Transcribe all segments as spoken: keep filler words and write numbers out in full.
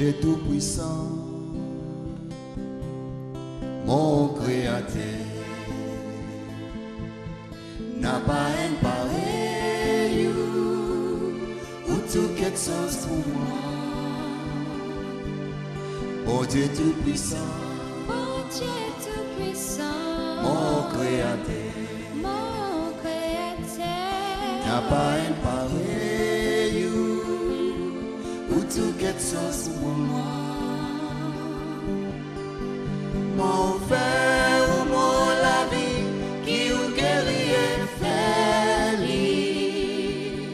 Dieu tout-puissant, mon créateur, n'a pas un pareil ou tout quelque chose pour moi. Mon Dieu tout-puissant, Mon Dieu tout-puissant, mon créateur, mon créateur, n'a pas un pareil ou tout quelque chose pour moi. Mon frère ou mon la vie qui ou guerrier fait lui.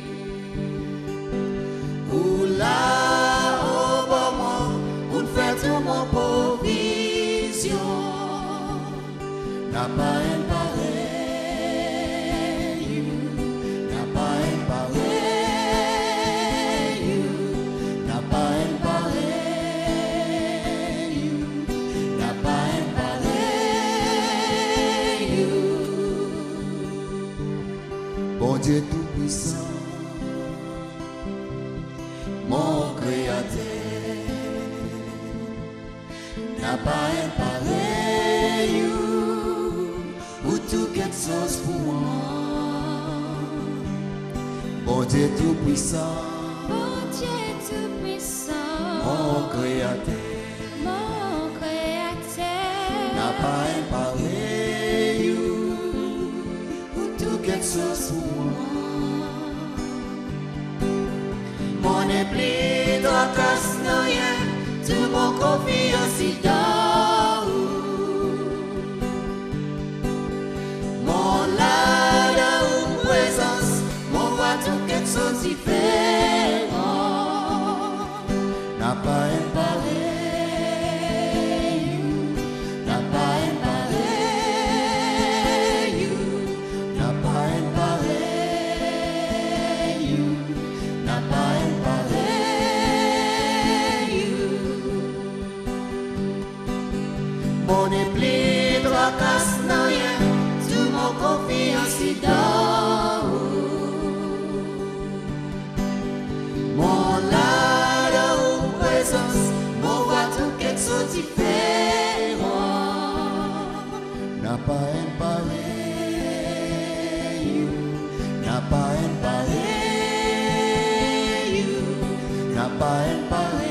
Ou là au bas moi, ou fait tout mon provision. N'a pas un pareil, n'a pas un pareil, n'a pas un pareil, n'a pas un pareil. Bon Dieu tout-puissant, mon créateur, n'a pas un pareil ou tout quelque chose pour moi. Bon Dieu tout-puissant, mon Dieu tout-puissant, mon créateur, mon créateur, n'a pas un pareil ou tout quelque chose pour moi. Mon épli doit casser rien, tout mon confiance y dort. Mon lada ou présence, mon voix tout quelque chose différent. N'a pas un pareil, n'a pas un pareil, n'a pas un pareil, n'a pas un pareil. Mon épli droit casse rien, tout mon confiance y dort. Mon lada ou présence, mon voix tout quelque chose différent. N'a pas un pareil, n'a pas un pareil, n'a pas un pareil,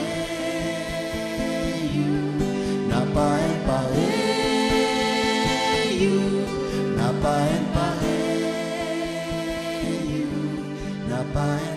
n'a pas un pareil, n'a pas un pareil, n'a pas un